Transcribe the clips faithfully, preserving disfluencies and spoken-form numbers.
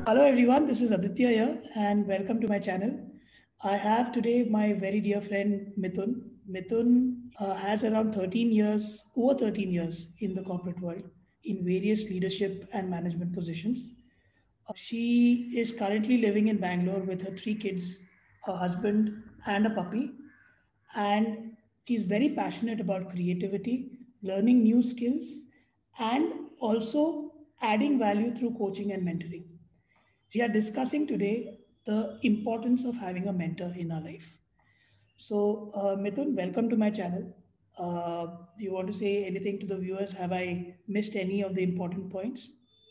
Hello everyone, this is Aditya here and welcome to my channel. I have today my very dear friend Mithun. Mithun uh, has around thirteen years, over thirteen years in the corporate world in various leadership and management positions. She is currently living in Bangalore with her three kids, her husband, and a puppy. And she's very passionate about creativity, learning new skills, and also adding value through coaching and mentoring. We are discussing today the importance of having a mentor in our life. So, uh, Mithun, welcome to my channel. Uh, do you want to say anything to the viewers? Have I missed any of the important points?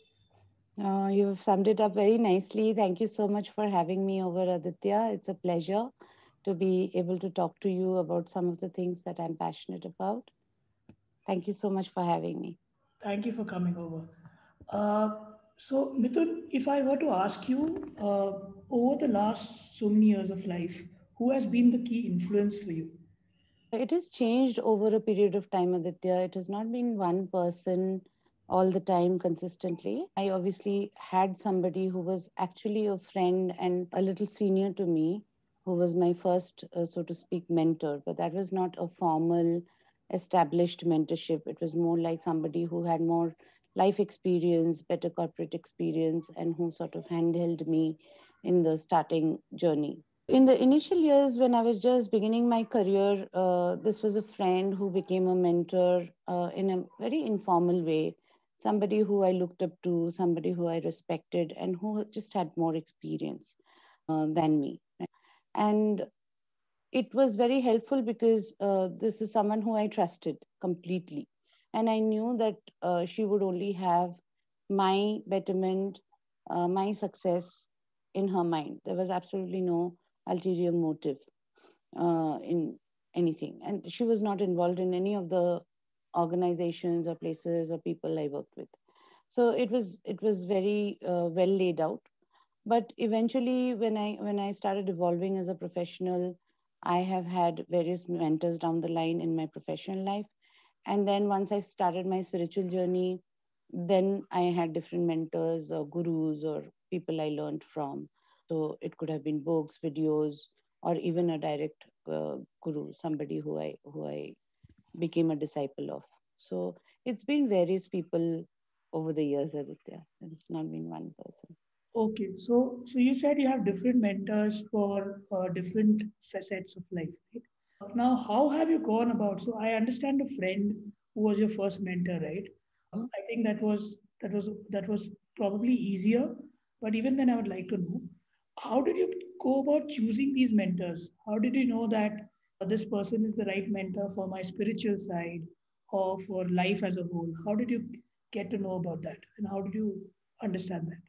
Uh, you've summed it up very nicely. Thank you so much for having me over, Aditya. It's a pleasure to be able to talk to you about some of the things that I'm passionate about. Thank you so much for having me. Thank you for coming over. Uh, so, Mithun, if I were to ask you, uh, over the last so many years of life, who has been the key influence for you? It has changed over a period of time, Aditya. It has not been one person all the time consistently. I obviously had somebody who was actually a friend and a little senior to me, who was my first, uh, so to speak, mentor. But that was not a formal, established mentorship. It was more like somebody who had more life experience, better corporate experience, and who sort of handheld me in the starting journey. In the initial years when I was just beginning my career, uh, this was a friend who became a mentor uh, in a very informal way. Somebody who I looked up to, somebody who I respected, and who just had more experience uh, than me. And it was very helpful because uh, this is someone who I trusted completely. And I knew that uh, she would only have my betterment, uh, my success in her mind. There was absolutely no ulterior motive uh, in anything. And she was not involved in any of the organizations or places or people I worked with. So it was it was very uh, well laid out. But eventually, when I when I started evolving as a professional, I have had various mentors down the line in my professional life. And then once I started my spiritual journey, then I had different mentors or gurus or people I learned from. So it could have been books, videos, or even a direct uh, guru, somebody who I who I became a disciple of. So it's been various people over the years, Aditya. It's not been one person. Okay, so so you said you have different mentors for uh, different facets of life, right? Now, how have you gone about? So I understand a friend who was your first mentor, right? Mhm. I think that was that was that was probably easier, but even then, I would like to know how did you go about choosing these mentors? How did you know that uh, this person is the right mentor for my spiritual side or for life as a whole? How did you get to know about that, and how did you understand that?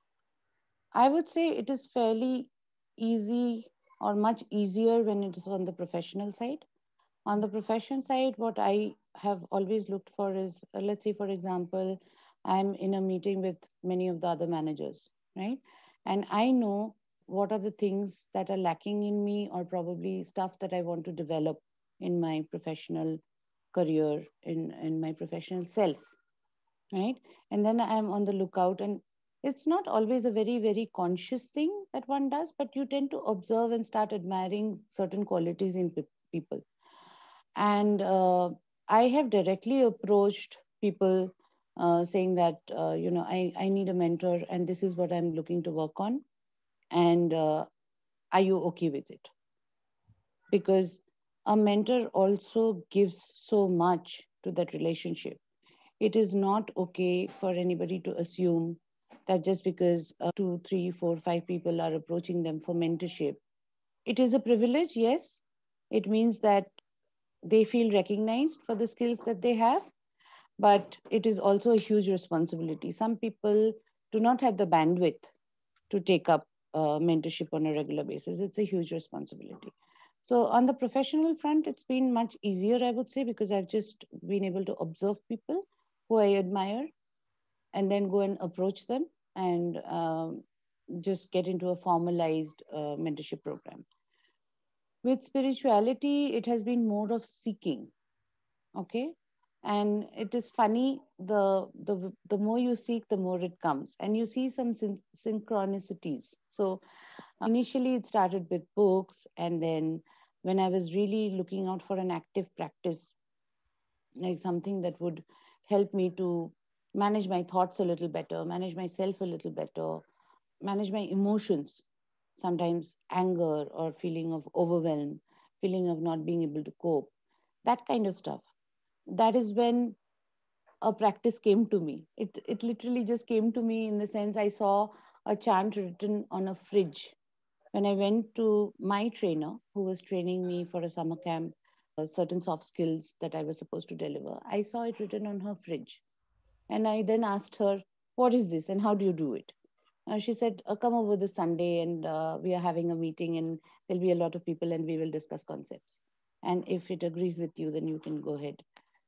I would say it is fairly easy or much easier when it is on the professional side. On the profession side, what I have always looked for is, uh, let's say, for example, I'm in a meeting with many of the other managers, right? And I know what are the things that are lacking in me, or probably stuff that I want to develop in my professional career, in, in my professional self, right? And then I'm on the lookout. And it's not always a very, very conscious thing that one does, but you tend to observe and start admiring certain qualities in pe- people. And uh, I have directly approached people uh, saying that, uh, you know, I, I need a mentor and this is what I'm looking to work on. And uh, are you okay with it? Because a mentor also gives so much to that relationship. It is not okay for anybody to assume that just because uh, two, three, four, five people are approaching them for mentorship, it is a privilege, yes. It means that they feel recognized for the skills that they have, but it is also a huge responsibility. Some people do not have the bandwidth to take up uh, mentorship on a regular basis. It's a huge responsibility. So, on the professional front, it's been much easier, I would say, because I've just been able to observe people who I admire and then go and approach them and um, just get into a formalized uh, mentorship program. With spirituality, it has been more of seeking, okay? And it is funny, the the the more you seek, the more it comes, and you see some syn- synchronicities. So initially it started with books, and then when I was really looking out for an active practice, like something that would help me to manage my thoughts a little better, manage myself a little better, manage my emotions, sometimes anger or feeling of overwhelm, feeling of not being able to cope, that kind of stuff. That is when a practice came to me. It it literally just came to me in the sense I saw a chant written on a fridge when I went to my trainer who was training me for a summer camp, certain soft skills that I was supposed to deliver. I saw it written on her fridge. And I then asked her, "What is this and how do you do it?" Uh, she said, uh, "Come over this Sunday and uh, we are having a meeting and there'll be a lot of people and we will discuss concepts. And if it agrees with you, then you can go ahead."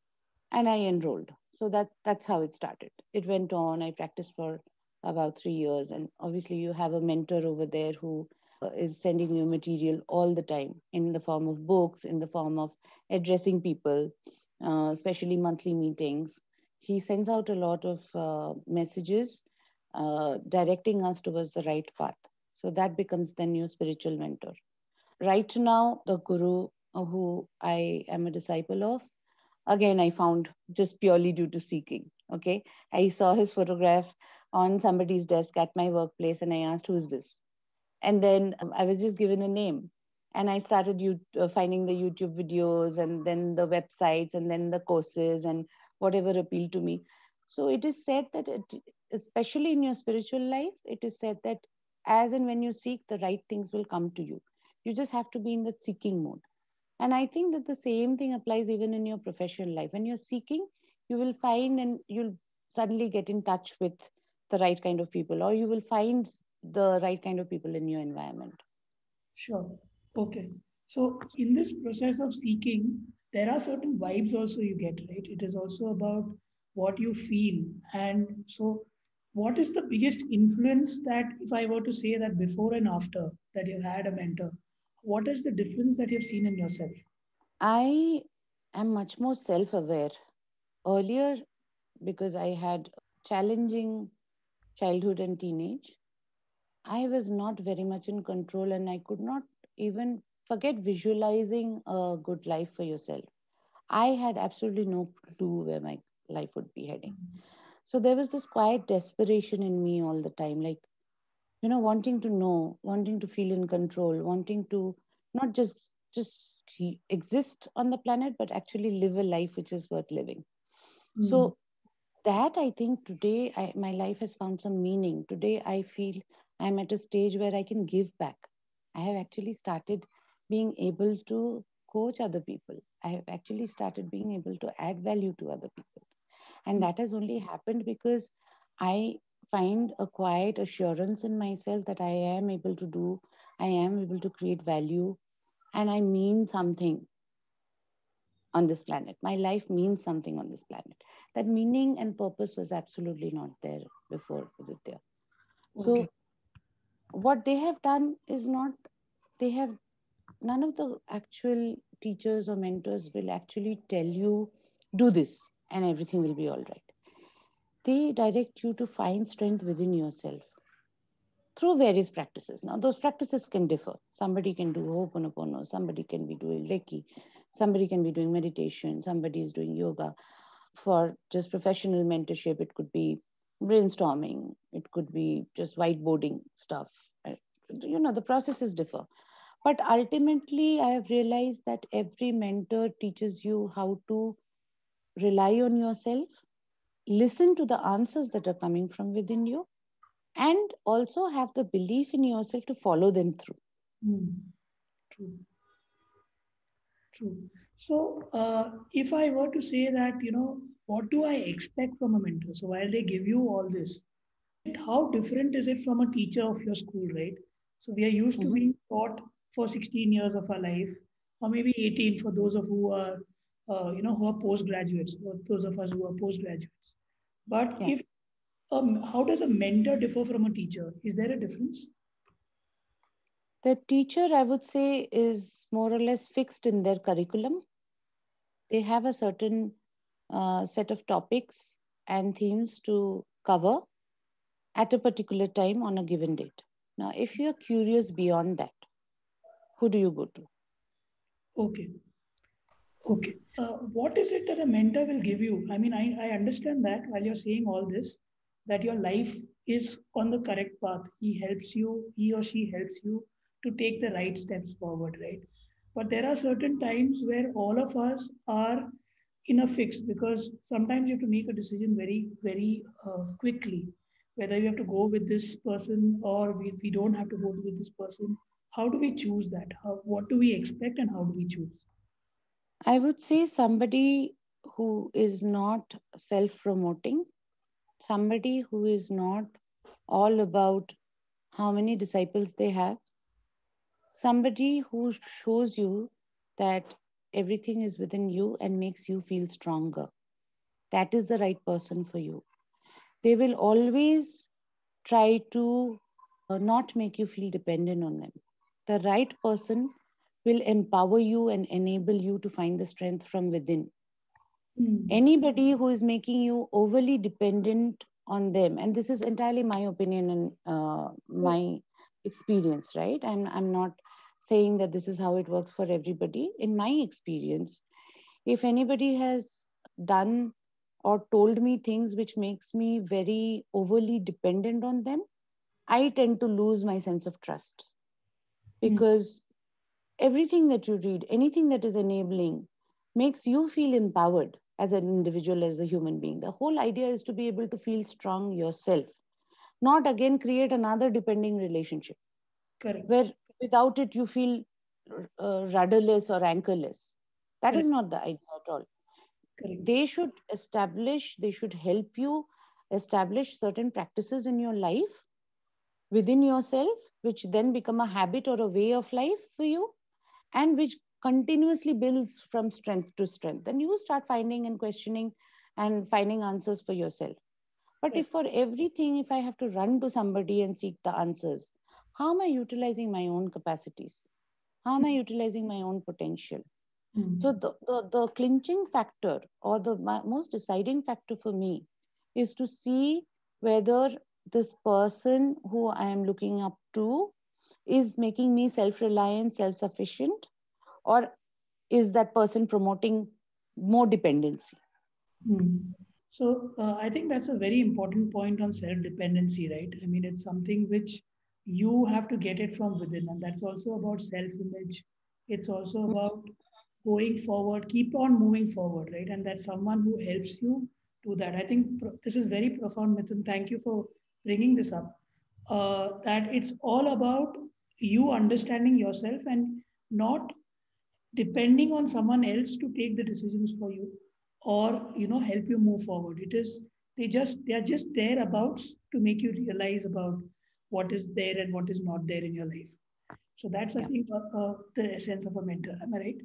And I enrolled. So that that's how it started. It went on. I practiced for about three years, and obviously you have a mentor over there who uh, is sending you material all the time in the form of books, in the form of addressing people, uh, especially monthly meetings. He sends out a lot of uh, messages, uh, directing us towards the right path. So that becomes the new spiritual mentor. Right now, the guru uh, who I am a disciple of, again I found just purely due to seeking. Okay, I saw his photograph on somebody's desk at my workplace and I asked, "Who is this?" And then um, I was just given a name, and I started you uh, finding the YouTube videos and then the websites and then the courses and whatever appealed to me. So it is said that it, especially in your spiritual life, it is said that as and when you seek, the right things will come to you. You just have to be in that seeking mode. And I think that the same thing applies even in your professional life. When you're seeking, you will find and you'll suddenly get in touch with the right kind of people, or you will find the right kind of people in your environment. Sure. Okay. So in this process of seeking, there are certain vibes also you get, right? It is also about what you feel. And so, what is the biggest influence that, if I were to say that before and after that you've had a mentor, what is the difference that you've seen in yourself? I am much more self aware. Earlier, because I had challenging childhood and teenage, I was not very much in control and I could not even forget visualizing a good life for yourself. I had absolutely no clue where my life would be heading. So there was this quiet desperation in me all the time, like, you know, wanting to know, wanting to feel in control, wanting to not just just exist on the planet, but actually live a life which is worth living. Mm. So that I think today I, my life has found some meaning. Today I feel I'm at a stage where I can give back. I have actually started being able to coach other people. I have actually started being able to add value to other people. And that has only happened because I find a quiet assurance in myself that I am able to do, I am able to create value, and I mean something on this planet. My life means something on this planet. That meaning and purpose was absolutely not there before Aditya. Okay. So, what they have done is not, they have, none of the actual teachers or mentors will actually tell you, do this and everything will be all right. They direct you to find strength within yourself through various practices. Now, those practices can differ. Somebody can do Ho'oponopono, somebody can be doing Reiki, somebody can be doing meditation, somebody is doing yoga. For just professional mentorship, it could be brainstorming, it could be just whiteboarding stuff. Uh, You know, the processes differ. But ultimately, I have realized that every mentor teaches you how to rely on yourself, listen to the answers that are coming from within you, and also have the belief in yourself to follow them through. Mm. True. True. So, uh, if I were to say that, you know, what do I expect from a mentor? So, while they give you all this, how different is it from a teacher of your school, right? So, we are used to Mhm. being taught for sixteen years of our life, or maybe eighteen for those of who are, uh, you know, who are postgraduates, or those of us who are postgraduates. But Yeah. if, um, how does a mentor differ from a teacher? Is there a difference? The teacher, I would say, is more or less fixed in their curriculum. They have a certain uh, set of topics and themes to cover at a particular time on a given date. Now, if you're curious beyond that, who do you go to? Okay. Okay. Uh, what is it that a mentor will give you? I mean, I, I understand that while you're saying all this, that your life is on the correct path. He helps you, he or she helps you to take the right steps forward, right? But there are certain times where all of us are in a fix because sometimes you have to make a decision very, very uh, quickly, whether you have to go with this person or we, we don't have to go with this person. How do we choose that? How, what do we expect and how do we choose? I would say somebody who is not self promoting, somebody who is not all about how many disciples they have, somebody who shows you that everything is within you and makes you feel stronger. That is the right person for you. They will always try to uh, not make you feel dependent on them. The right person will empower you and enable you to find the strength from within. Hmm. Anybody who is making you overly dependent on them, and this is entirely my opinion and uh, my experience, right? And I'm not saying that this is how it works for everybody. In my experience, if anybody has done or told me things which makes me very overly dependent on them, I tend to lose my sense of trust, Hmm. because everything that you read, anything that is enabling, makes you feel empowered as an individual, as a human being. The whole idea is to be able to feel strong yourself, not again create another depending relationship Correct. where without it you feel uh, rudderless or anchorless. That is Correct. not the idea at all. Correct. They should establish, they should help you establish certain practices in your life within yourself, which then become a habit or a way of life for you, and which continuously builds from strength to strength. Then you start finding and questioning and finding answers for yourself. But if Correct. for everything, if I have to run to somebody and seek the answers, how am I utilizing my own capacities? How am I utilizing my own potential? So Hmm. the, the, the clinching factor, or the most deciding factor for me, is to see whether this person who I am looking up to is making me self-reliant, self-sufficient, or is that person promoting more dependency? Hmm. So uh, I think that's a very important point on self-dependency, right? I mean, it's something which you have to get it from within, and that's also about self-image. It's also about going forward, keep on moving forward, right? And that's someone who helps you do that. I think pro- this is very profound, Mithun. Thank you for bringing this up. Uh, that it's all about you understanding yourself and not depending on someone else to take the decisions for you or you know help you move forward. It is they just they are just thereabouts to make you realize about what is there and what is not there in your life. So that's, I Yeah. think, uh, uh, the essence of a mentor. Am I right?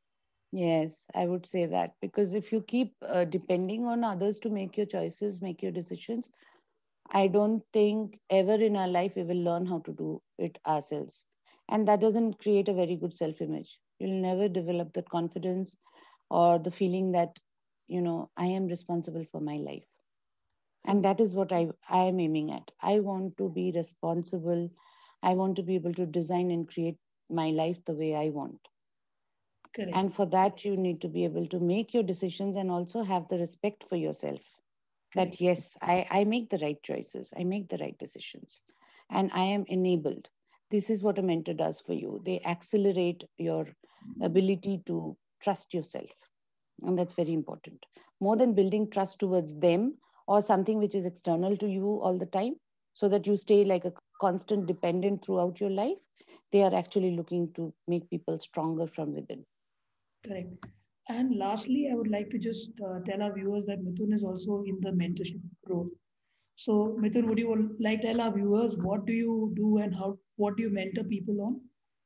Yes, I would say that, because if you keep uh, depending on others to make your choices, make your decisions, I don't think ever in our life we will learn how to do it ourselves. And that doesn't create a very good self image. You'll never develop that confidence or the feeling that, you know, I am responsible for my life. And Okay. that is what I, I am aiming at. I want to be responsible. I want to be able to design and create my life the way I want. Correct. And for that, you need to be able to make your decisions and also have the respect for yourself that, Correct. yes, I, I make the right choices, I make the right decisions, and I am enabled. This is what a mentor does for you. They accelerate your ability to trust yourself. And that's very important. More than building trust towards them or something which is external to you all the time, so that you stay like a constant dependent throughout your life, they are actually looking to make people stronger from within. Correct. And lastly, I would like to just uh, tell our viewers that Mithun is also in the mentorship role. So Mithun, would you like to tell our viewers what do you do and how what do you mentor people on?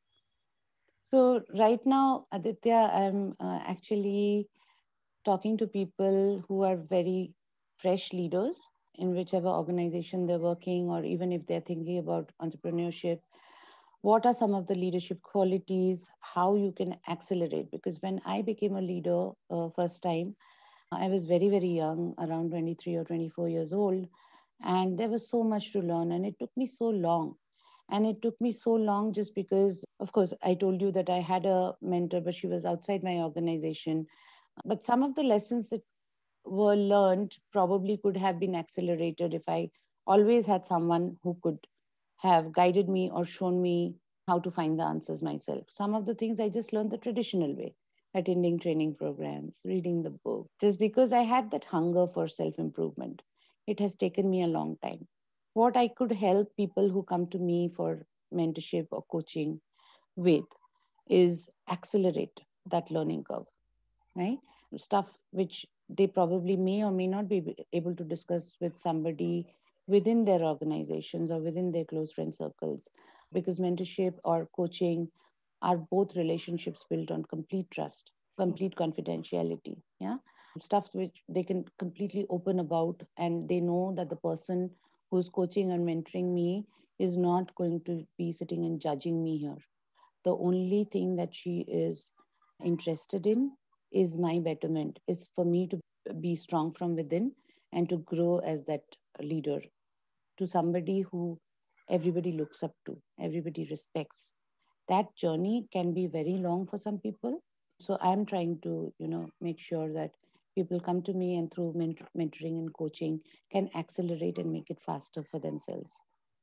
So, right now, Aditya, I'm uh, actually talking to people who are very fresh leaders in whichever organization they're working, or even if they're thinking about entrepreneurship. What are some of the leadership qualities? How you can accelerate? Because when I became a leader uh, first time, I was very, very young, around twenty-three or twenty-four years old, and there was so much to learn, and it took me so long. And it took me so long just because, of course, I told you that I had a mentor, but she was outside my organization. But some of the lessons that were learned probably could have been accelerated if I always had someone who could have guided me or shown me how to find the answers myself. Some of the things I just learned the traditional way, attending training programs, reading the book, just because I had that hunger for self improvement. It has taken me a long time. What I could help people who come to me for mentorship or coaching with is accelerate that learning curve, right? Stuff which they probably may or may not be able to discuss with somebody within their organizations or within their close friend circles, because mentorship or coaching are both relationships built on complete trust, complete confidentiality. Yeah. Stuff which they can completely open about, and they know that the person who's coaching and mentoring me is not going to be sitting and judging me here. The only thing that she is interested in is my betterment, is for me to be strong from within and to grow as that leader to somebody who everybody looks up to, everybody respects. That journey can be very long for some people. So I'm trying to, you know, make sure that people come to me and through ment- mentoring and coaching can accelerate and make it faster for themselves.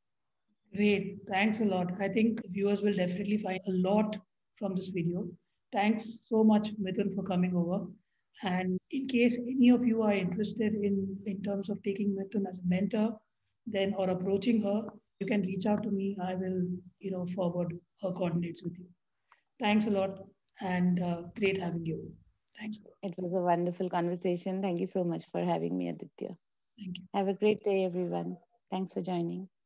Great. Thanks a lot. I think viewers will definitely find a lot from this video. Thanks so much, Mithun, for coming over. And in case any of you are interested in, in terms of taking Mithun as a mentor, then or approaching her, you can reach out to me. I will, you know, forward her coordinates with you. Thanks a lot and uh, great having you. Thanks a lot. It was a wonderful conversation. Thank you so much for having me, Aditya. Thank you. Have a great day, everyone. Thanks for joining.